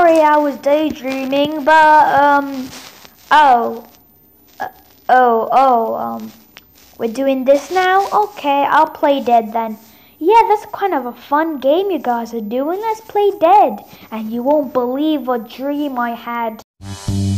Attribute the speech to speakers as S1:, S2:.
S1: sorry, I was daydreaming, but, we're doing this now? Okay, I'll play Dead then. Yeah, that's kind of a fun game you guys are doing. Let's play Dead. And you won't believe what dream I had.